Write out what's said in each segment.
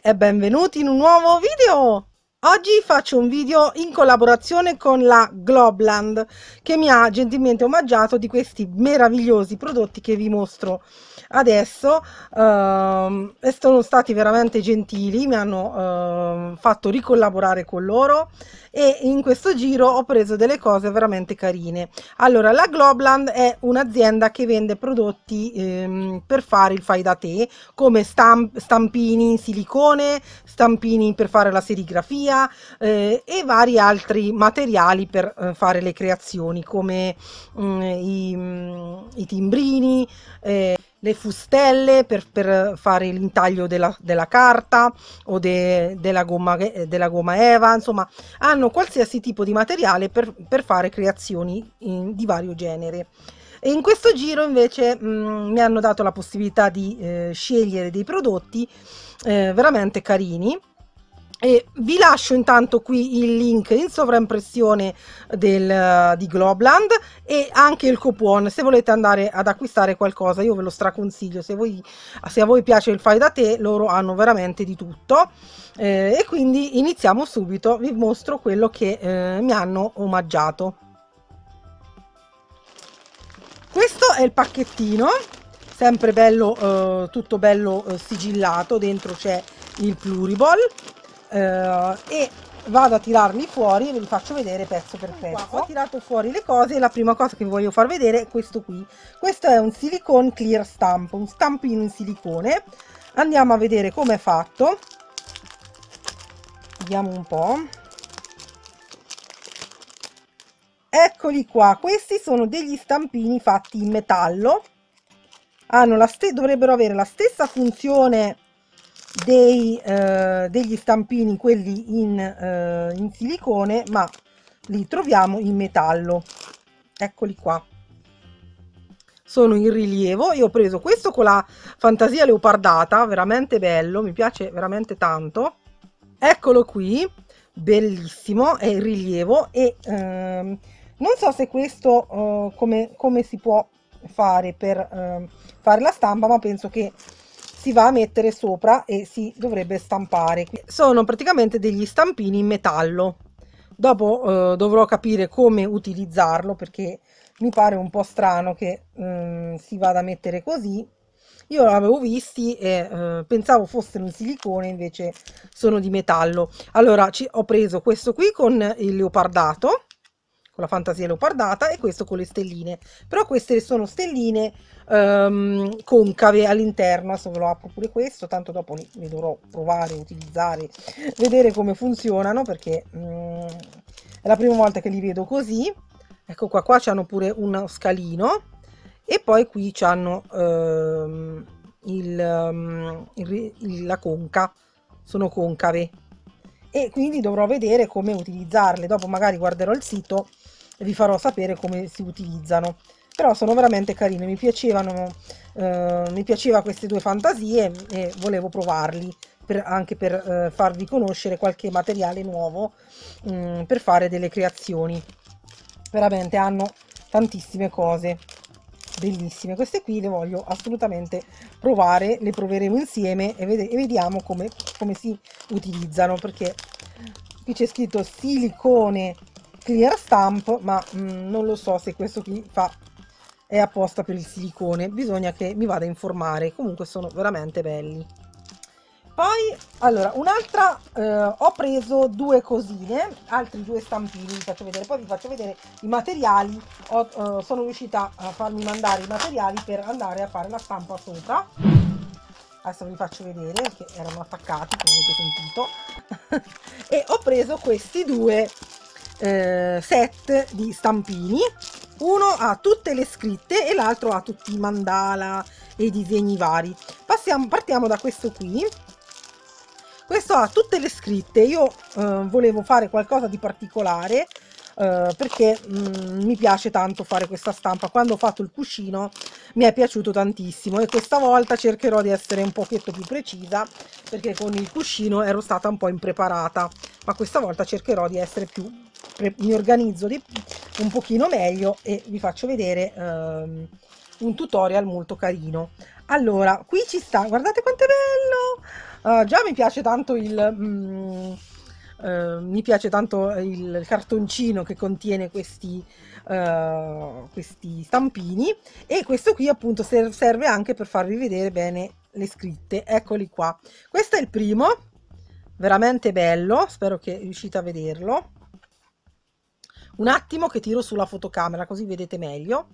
e benvenuti in un nuovo video! Oggi faccio un video in collaborazione con la Globland che mi ha gentilmente omaggiato di questi meravigliosi prodotti che vi mostro adesso e sono stati veramente gentili, mi hanno fatto ricollaborare con loro e in questo giro ho preso delle cose veramente carine. Allora, la Globland è un'azienda che vende prodotti per fare il fai da te, come stampini in silicone, stampini per fare la serigrafia e vari altri materiali per fare le creazioni, come i timbrini, le fustelle per fare l'intaglio della carta o della gomma eva, insomma hanno qualsiasi tipo di materiale per fare creazioni di vario genere. E in questo giro invece mi hanno dato la possibilità di scegliere dei prodotti veramente carini. E vi lascio intanto qui il link in sovraimpressione di Globland e anche il coupon se volete andare ad acquistare qualcosa. Io ve lo straconsiglio, se a voi piace il fai da te, loro hanno veramente di tutto. E quindi iniziamo subito, vi mostro quello che mi hanno omaggiato. Questo è il pacchettino, sempre bello, tutto bello sigillato, dentro c'è il pluriball. E vado a tirarli fuori e ve li faccio vedere pezzo per pezzo. Ho tirato fuori le cose e la prima cosa che vi voglio far vedere è questo qui. Questo è un silicone clear stamp, un stampino in silicone. Andiamo a vedere come è fatto, vediamo un po'. Eccoli qua, questi sono degli stampini fatti in metallo, dovrebbero avere la stessa funzione degli stampini quelli in silicone, ma li troviamo in metallo. Eccoli qua, sono in rilievo. Io ho preso questo con la fantasia leopardata, veramente bello, mi piace veramente tanto. Eccolo qui, bellissimo, è in rilievo e non so se questo come si può fare per fare la stampa, ma penso che si va a mettere sopra e si dovrebbe stampare. Sono praticamente degli stampini in metallo. Dopo dovrò capire come utilizzarlo, perché mi pare un po' strano che si vada a mettere così. Io l'avevo visti e pensavo fossero in silicone, invece sono di metallo. Allora ho preso questo qui con il leopardato, con la fantasia leopardata, e questo con le stelline, però queste sono stelline concave all'interno. Adesso ve lo apro pure questo, tanto dopo li dovrò provare, utilizzare, vedere come funzionano, perché è la prima volta che li vedo così. Ecco qua c'hanno pure uno scalino e poi qui c'hanno la conca, sono concave, e quindi dovrò vedere come utilizzarle. Dopo magari guarderò il sito e vi farò sapere come si utilizzano, però sono veramente carine, mi piacevano, mi piaceva queste due fantasie e volevo provarli anche per farvi conoscere qualche materiale nuovo per fare delle creazioni. Veramente hanno tantissime cose bellissime. Queste qui le voglio assolutamente provare, le proveremo insieme e vediamo come si utilizzano, perché qui c'è scritto silicone clear stamp, ma non lo so se questo qui è apposta per il silicone, bisogna che mi vada a informare. Comunque sono veramente belli. Poi, allora, un'altra, ho preso due cosine, altri due stampini, vi faccio vedere, poi vi faccio vedere i materiali. Sono riuscita a farmi mandare i materiali per andare a fare la stampa sopra. Adesso vi faccio vedere, perché erano attaccati, come avete sentito. E ho preso questi due set di stampini. Uno ha tutte le scritte e l'altro ha tutti i mandala e i disegni vari. Partiamo da questo qui. Questo ha tutte le scritte. Io volevo fare qualcosa di particolare perché mi piace tanto fare questa stampa. Quando ho fatto il cuscino mi è piaciuto tantissimo e questa volta cercherò di essere un pochetto più precisa, perché con il cuscino ero stata un po' impreparata, ma questa volta cercherò di essere mi organizzo un pochino meglio e vi faccio vedere un tutorial molto carino. Allora, qui ci sta, guardate quanto è bello, Già mi piace tanto mi piace tanto il cartoncino che contiene questi stampini, e questo qui appunto serve anche per farvi vedere bene le scritte. Eccoli qua. Questo è il primo, veramente bello, spero che riuscite a vederlo. Un attimo che tiro sulla fotocamera così vedete meglio.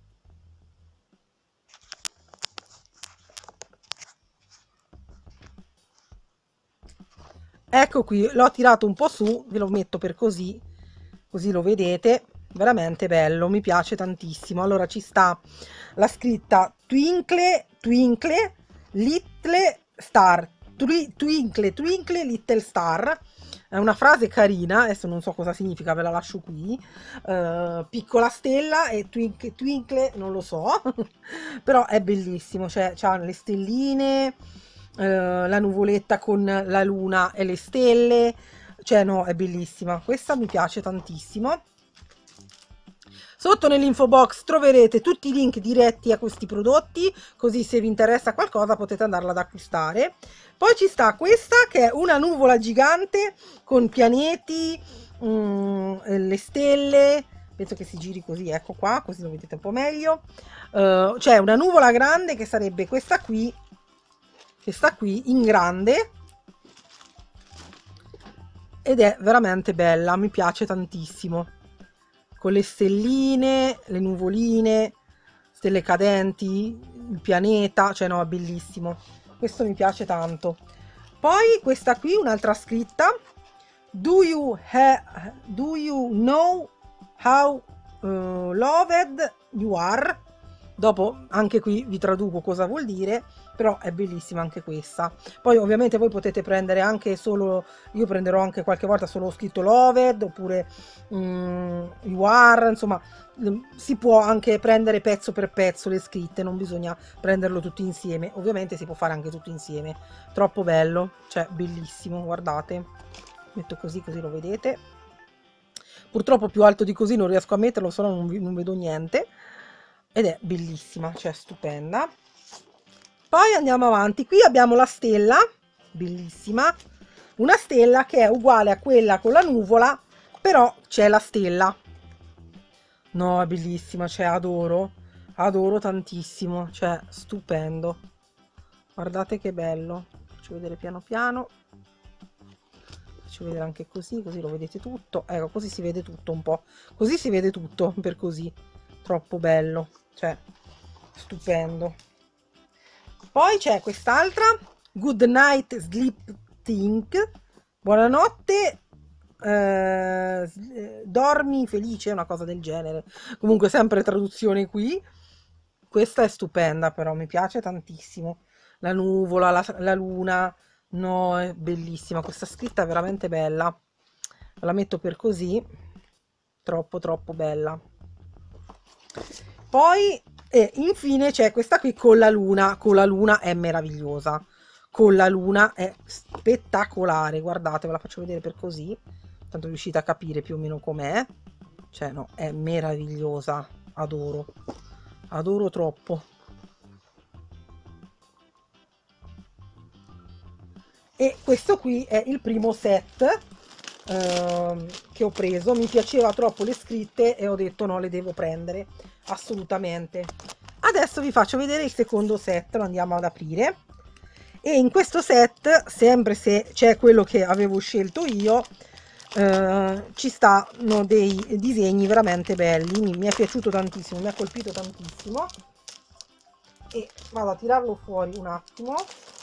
Ecco qui, l'ho tirato un po' su, ve lo metto per così lo vedete, veramente bello, mi piace tantissimo. Allora ci sta la scritta Twinkle Twinkle Little Star, Twinkle Twinkle Little Star. È una frase carina, adesso non so cosa significa, ve la lascio qui. Piccola stella e twinkle twinkle, non lo so, però è bellissimo, cioè c'ha le stelline, la nuvoletta con la luna e le stelle, cioè no, è bellissima, questa mi piace tantissimo. Sotto nell'info box troverete tutti i link diretti a questi prodotti, così se vi interessa qualcosa potete andarla ad acquistare. Poi ci sta questa che è una nuvola gigante con pianeti, le stelle, penso che si giri così, ecco qua, così lo vedete un po' meglio. C'è una nuvola grande che sarebbe questa qui, che sta qui in grande, ed è veramente bella, mi piace tantissimo, con le stelline, le nuvoline, stelle cadenti, il pianeta, cioè no, è bellissimo, questo mi piace tanto. Poi questa qui, un'altra scritta, do you know how loved you are? Dopo anche qui vi traduco cosa vuol dire, però è bellissima anche questa. Poi ovviamente voi potete prendere anche solo, io prenderò anche qualche volta solo scritto loved, oppure you are, insomma si può anche prendere pezzo per pezzo le scritte, non bisogna prenderlo tutto insieme. Ovviamente si può fare anche tutto insieme, troppo bello, cioè bellissimo, guardate, metto così lo vedete. Purtroppo più alto di così non riesco a metterlo, se no non vedo niente, ed è bellissima, cioè stupenda. Poi andiamo avanti, qui abbiamo la stella, bellissima, una stella che è uguale a quella con la nuvola, però c'è la stella. No, è bellissima, cioè adoro tantissimo, cioè stupendo. Guardate che bello, faccio vedere piano piano, faccio vedere anche così lo vedete tutto, ecco, così si vede tutto un po', così si vede tutto, per così, troppo bello, cioè stupendo. Poi c'è quest'altra, Good Night Sleep Think, buonanotte, dormi felice, una cosa del genere, comunque sempre traduzione qui. Questa è stupenda, però mi piace tantissimo, la nuvola, la luna, no, è bellissima, questa scritta è veramente bella, la metto per così, troppo bella. Poi infine c'è questa qui con la luna è meravigliosa, con la luna è spettacolare, guardate, ve la faccio vedere per così, tanto riuscite a capire più o meno com'è, cioè no, è meravigliosa, adoro troppo. E questo qui è il primo set che ho preso, mi piaceva troppo le scritte e ho detto no, le devo prendere assolutamente. Adesso vi faccio vedere il secondo set, lo andiamo ad aprire, e in questo set, sempre se c'è quello che avevo scelto io, ci stanno dei disegni veramente belli, mi è piaciuto tantissimo, mi ha colpito tantissimo, e vado a tirarlo fuori un attimo,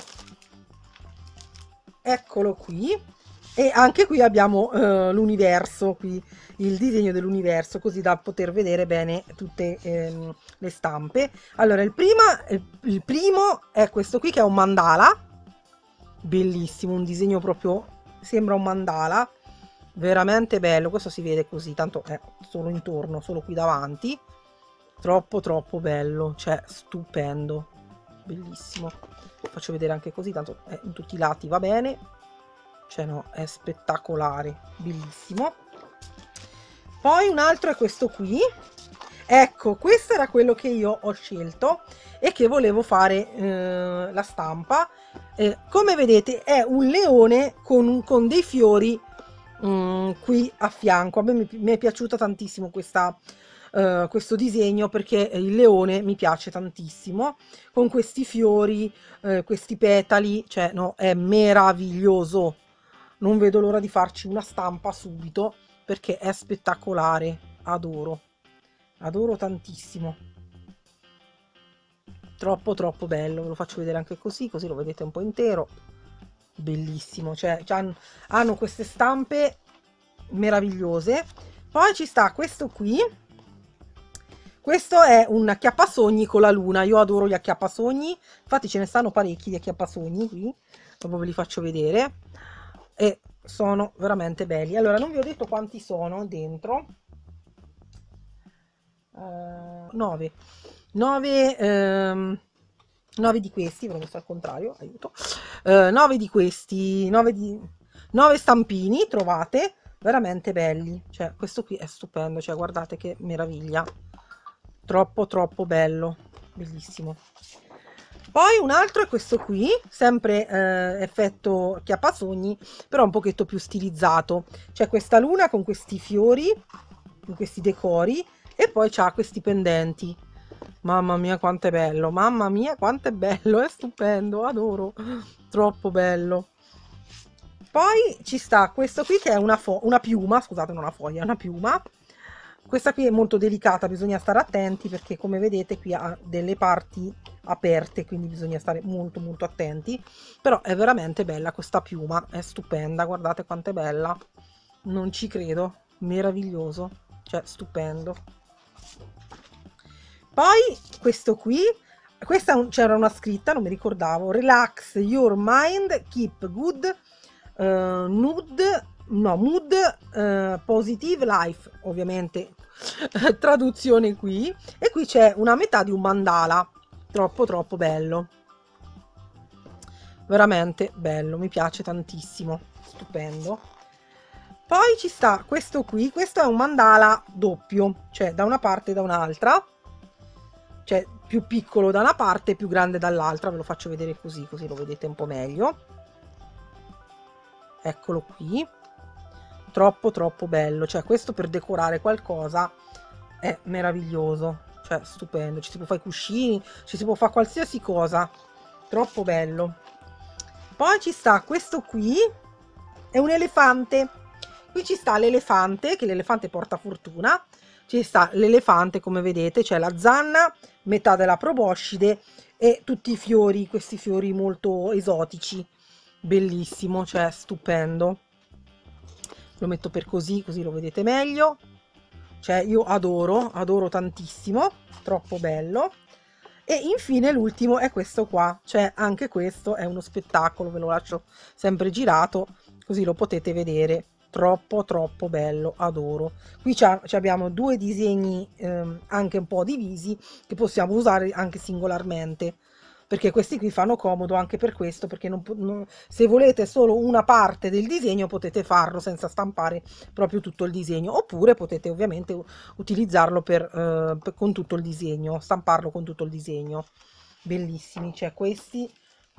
eccolo qui. E anche qui abbiamo l'universo, qui il disegno dell'universo, così da poter vedere bene tutte le stampe. Allora il primo è questo qui, che è un mandala, bellissimo, un disegno proprio, sembra un mandala, veramente bello. Questo si vede così, tanto è solo intorno, solo qui davanti, troppo bello, cioè stupendo, bellissimo. Faccio vedere anche così, tanto è in tutti i lati, va bene, cioè no, è spettacolare, bellissimo. Poi un altro è questo qui, ecco, questo era quello che io ho scelto e che volevo fare la stampa, Come vedete è un leone con dei fiori qui a fianco. A me mi è piaciuta tantissimo questo disegno, perché il leone mi piace tantissimo, con questi fiori, questi petali, cioè no, è meraviglioso. Non vedo l'ora di farci una stampa subito, perché è spettacolare, adoro tantissimo, troppo bello. Ve lo faccio vedere anche così lo vedete un po' intero, bellissimo, cioè hanno queste stampe meravigliose. Poi ci sta questo qui, questo è un acchiappasogni con la luna. Io adoro gli acchiappasogni, infatti ce ne stanno parecchi di acchiappasogni qui, dopo ve li faccio vedere, e sono veramente belli. Allora, non vi ho detto quanti sono dentro. 9 di questi, ve l'ho messo al contrario, aiuto. 9 di questi, 9 stampini trovate, veramente belli. Cioè questo qui è stupendo, cioè guardate che meraviglia, troppo bello, bellissimo. Poi un altro è questo qui, sempre effetto acchiappasogni, però un pochetto più stilizzato. C'è questa luna con questi fiori, con questi decori, e poi c'ha questi pendenti. Mamma mia quanto è bello, mamma mia quanto è bello, è stupendo, adoro, troppo bello. Poi ci sta questo qui che è una piuma, scusate, non una foglia, è una piuma. Questa qui è molto delicata, bisogna stare attenti, perché come vedete qui ha delle parti aperte, quindi bisogna stare molto attenti. Però è veramente bella questa piuma, è stupenda, guardate quanto è bella, non ci credo, meraviglioso, cioè stupendo. Poi questo qui, questa c'era una scritta, non mi ricordavo: relax your mind, keep good mood, positive life, ovviamente traduzione qui. E qui c'è una metà di un mandala, troppo bello, veramente bello, mi piace tantissimo, stupendo. Poi ci sta questo qui, questo è un mandala doppio, cioè da una parte e da un'altra, cioè più piccolo da una parte e più grande dall'altra. Ve lo faccio vedere così lo vedete un po' meglio. Eccolo qui, troppo bello, cioè questo per decorare qualcosa è meraviglioso, cioè stupendo, ci si può fare i cuscini, ci si può fare qualsiasi cosa, troppo bello. Poi ci sta questo qui, è un elefante. Qui ci sta l'elefante, che l'elefante porta fortuna. Ci sta l'elefante, come vedete, c'è la zanna, metà della proboscide e tutti i fiori, questi fiori molto esotici, bellissimo, cioè stupendo. Lo metto per così lo vedete meglio, cioè io adoro tantissimo, troppo bello. E infine l'ultimo è questo qua, cioè anche questo è uno spettacolo, ve lo lascio sempre girato così lo potete vedere, troppo bello, adoro. Qui abbiamo due disegni anche un po' divisi, che possiamo usare anche singolarmente, perché questi qui fanno comodo anche per questo, perché se volete solo una parte del disegno potete farlo senza stampare proprio tutto il disegno, oppure potete ovviamente utilizzarlo con tutto il disegno, stamparlo con tutto il disegno. Bellissimi, cioè questi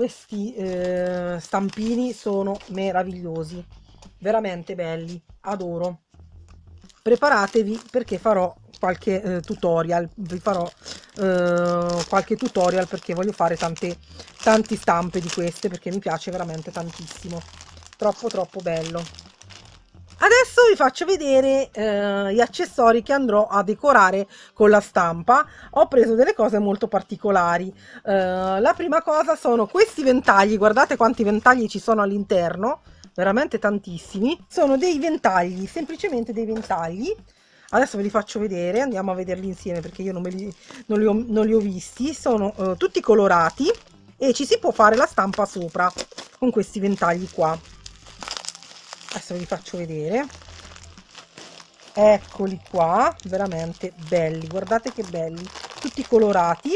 stampini sono meravigliosi, veramente belli, adoro. Preparatevi, perché farò qualche tutorial, vi farò qualche tutorial, perché voglio fare tante stampe di queste, perché mi piace veramente tantissimo, troppo bello. Adesso vi faccio vedere gli accessori che andrò a decorare con la stampa. Ho preso delle cose molto particolari. La prima cosa sono questi ventagli, guardate quanti ventagli ci sono all'interno, veramente tantissimi. Sono dei ventagli, semplicemente dei ventagli. Adesso ve li faccio vedere, andiamo a vederli insieme, perché io non li ho visti. Sono tutti colorati e ci si può fare la stampa sopra con questi ventagli qua. Adesso ve li faccio vedere, eccoli qua, veramente belli, guardate che belli, tutti colorati,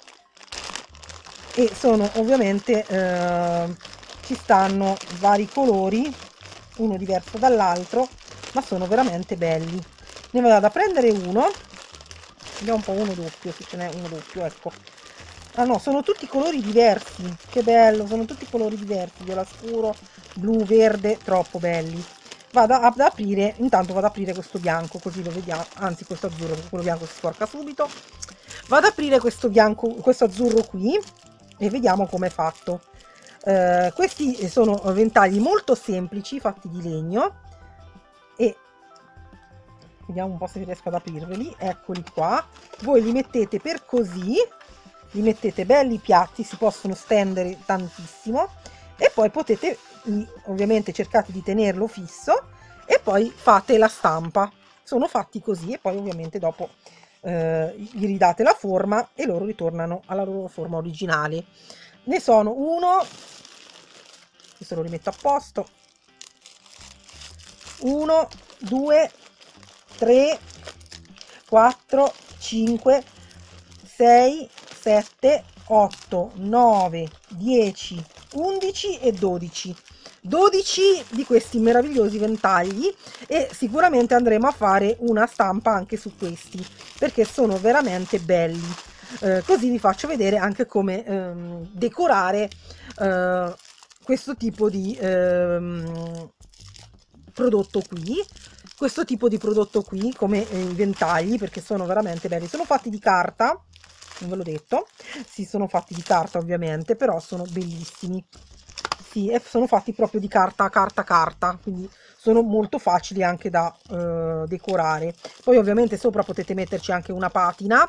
e sono ovviamente ci stanno vari colori, uno diverso dall'altro, ma sono veramente belli. Ne vado a prendere uno, vediamo un po' uno doppio, se ce n'è uno doppio, ecco, Ah no, sono tutti colori diversi, che bello, sono tutti colori diversi, viola scuro, blu, verde, troppo belli. Vado ad aprire, intanto vado ad aprire questo bianco, così lo vediamo, anzi questo azzurro, perché quello bianco si sporca subito. Vado ad aprire questo bianco, questo azzurro qui e vediamo com'è fatto. Questi sono ventagli molto semplici, fatti di legno, e vediamo un po' se riesco ad aprirveli. Eccoli qua. Voi li mettete per così, li mettete belli piatti, si possono stendere tantissimo, e poi potete, ovviamente cercate di tenerlo fisso, e poi fate la stampa. Sono fatti così, e poi ovviamente dopo gli ridate la forma e loro ritornano alla loro forma originale. Ne sono uno, questo lo rimetto a posto, 1, 2, 3, 4, 5, 6, 7, 8, 9, 10, 11 e 12. 12 di questi meravigliosi ventagli, e sicuramente andremo a fare una stampa anche su questi perché sono veramente belli. Così vi faccio vedere anche come decorare questo tipo di prodotto qui, come i ventagli, perché sono veramente belli. Sono fatti di carta, non ve l'ho detto, sì, sono fatti di carta ovviamente, però sono bellissimi. Sì, e sono fatti proprio di carta, quindi sono molto facili anche da decorare. Poi ovviamente sopra potete metterci anche una patina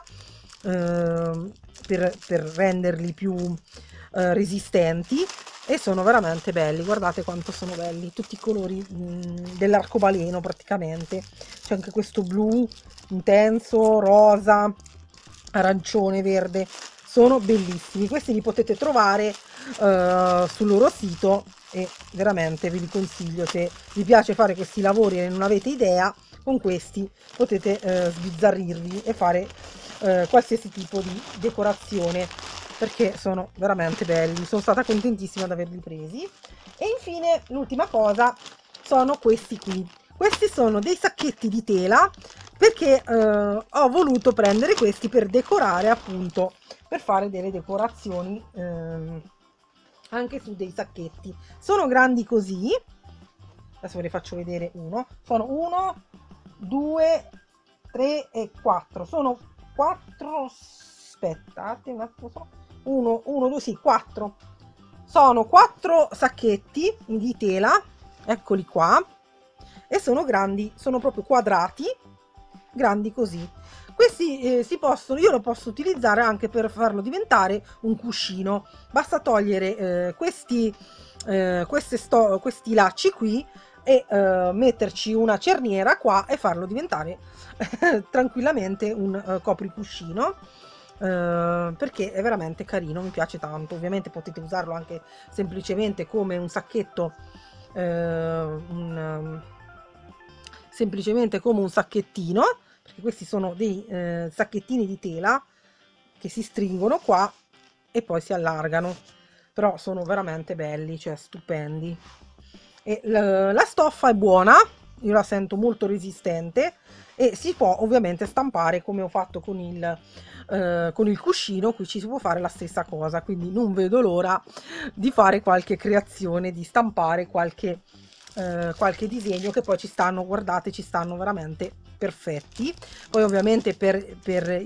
per renderli più resistenti, e sono veramente belli. Guardate quanto sono belli, tutti i colori dell'arcobaleno praticamente. C'è anche questo blu intenso, rosa, arancione, verde. Sono bellissimi. Questi li potete trovare sul loro sito, e veramente ve li consiglio. Se vi piace fare questi lavori e non avete idea, con questi potete sbizzarrirvi e fare qualsiasi tipo di decorazione, perché sono veramente belli. Sono stata contentissima di averli presi. E infine l'ultima cosa sono questi qui. Questi sono dei sacchetti di tela, perché ho voluto prendere questi per decorare, appunto, per fare delle decorazioni anche su dei sacchetti. Sono grandi così, adesso ve ne faccio vedere uno. Sono 1, 2, 3 e 4. Sono 4, aspettate un attimo, 1, 2, sì, 4. Sono 4 sacchetti di tela, eccoli qua, e sono grandi, sono proprio quadrati, grandi così. Questi si possono, io lo posso utilizzare anche per farlo diventare un cuscino. Basta togliere questi lacci qui, e metterci una cerniera qua e farlo diventare tranquillamente un copricuscino, perché è veramente carino, mi piace tanto. Ovviamente potete usarlo anche semplicemente come un sacchetto, semplicemente come un sacchettino, perché questi sono dei sacchettini di tela che si stringono qua e poi si allargano, però sono veramente belli, cioè stupendi. E la stoffa è buona, io la sento molto resistente, e si può ovviamente stampare come ho fatto con il cuscino. Qui ci si può fare la stessa cosa, quindi non vedo l'ora di fare qualche creazione, di stampare qualche disegno, che poi ci stanno, guardate, ci stanno veramente perfetti. Poi ovviamente per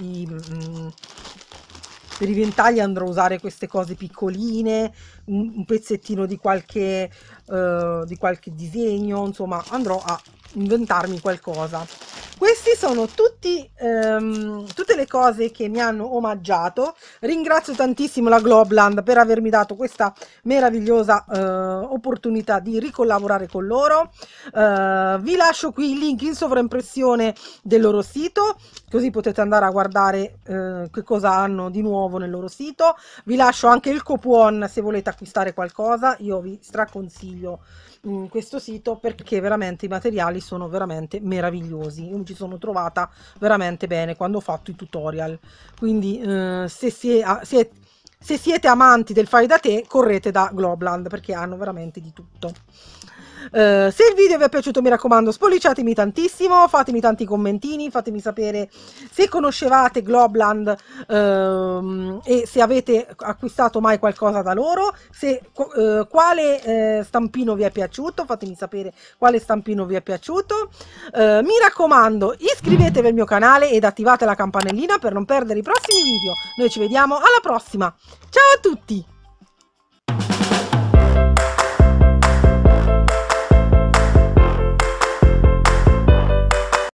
i ventagli andrò a usare queste cose piccoline, un pezzettino di qualche disegno, insomma andrò a inventarmi qualcosa. Questi sono tutte le cose che mi hanno omaggiato. Ringrazio tantissimo la Globland per avermi dato questa meravigliosa opportunità di ricollaborare con loro. Vi lascio qui il link in sovraimpressione del loro sito, così potete andare a guardare che cosa hanno di nuovo nel loro sito. Vi lascio anche il coupon se volete acquistare qualcosa. Io vi straconsiglio questo sito, perché veramente i materiali sono veramente meravigliosi. Io mi ci sono trovata veramente bene quando ho fatto i tutorial, quindi se siete amanti del fai da te, correte da Globland, perché hanno veramente di tutto. Se il video vi è piaciuto, mi raccomando, spolliciatemi tantissimo, fatemi tanti commentini, fatemi sapere se conoscevate Globland e se avete acquistato mai qualcosa da loro, quale stampino vi è piaciuto, fatemi sapere quale stampino vi è piaciuto. Mi raccomando, iscrivetevi al mio canale ed attivate la campanellina per non perdere i prossimi video. Noi ci vediamo alla prossima. Ciao a tutti!